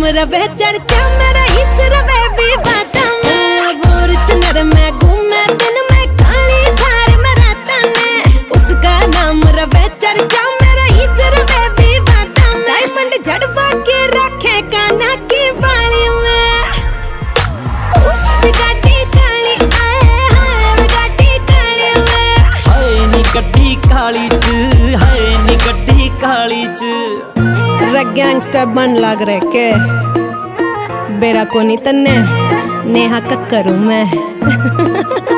रवे चर्चा मेरा हिस्स रवे भी बाता में बोर चुनर में घूमे दिन में काली थार में राता में उसका नाम रवे चर्चा मेरा हिस्स रवे भी बाता में डायमंड झड़वा के रखे काना की बाली में गाड़ी काली आए हाय गाड़ी काली में हाय नी गड्डी काली च हाय नी गड्डी काली च गैंगस्टर बन लग रहे के बेरा को नहीं तन्ने नेहा कक्करू मैं